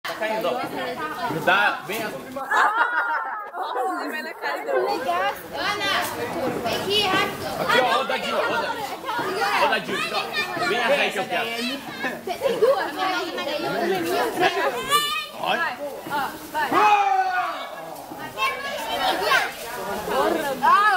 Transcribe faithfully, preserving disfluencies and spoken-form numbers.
Tá caindo, ó. Dá bem a... Vai na cara do... Ana, vem aqui, rápido. Aqui, ó, ó, dadinho, ó, dadinho. Ó, dadinho, ó. Vem atrás que eu quero. Tem duas, né? Olha. Ó, vai. Ah,